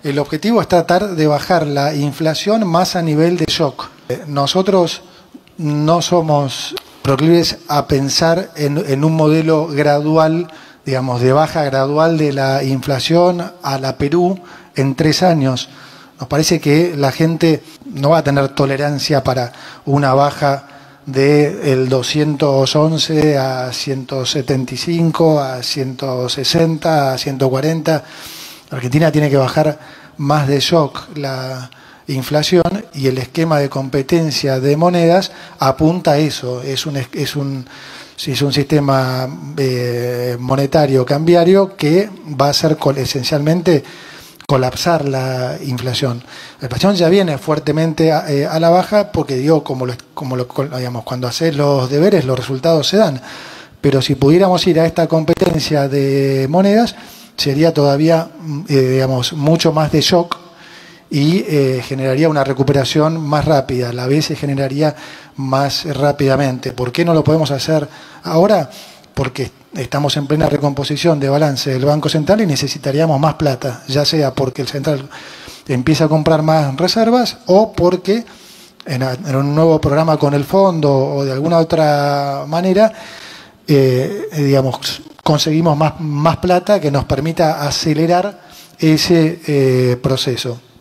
El objetivo es tratar de bajar la inflación más a nivel de shock. Nosotros no somos proclives a pensar en un modelo gradual, digamos, de baja gradual de la inflación a la Perú en 3 años. Nos parece que la gente no va a tener tolerancia para una baja del 211 a 175, a 160, a 140. Argentina tiene que bajar más de shock la inflación y el esquema de competencia de monedas apunta a eso. Es un sistema monetario cambiario que va a hacer esencialmente colapsar la inflación. La inflación ya viene fuertemente a la baja porque digo, digamos, cuando haces los deberes los resultados se dan. Pero si pudiéramos ir a esta competencia de monedas, sería todavía, digamos, mucho más de shock y generaría una recuperación más rápida, a la vez se generaría más rápidamente. ¿Por qué no lo podemos hacer ahora? Porque estamos en plena recomposición de balance del Banco Central y necesitaríamos más plata, ya sea porque el Central empieza a comprar más reservas o porque en un nuevo programa con el fondo o de alguna otra manera, digamos, conseguimos más plata que nos permita acelerar ese proceso.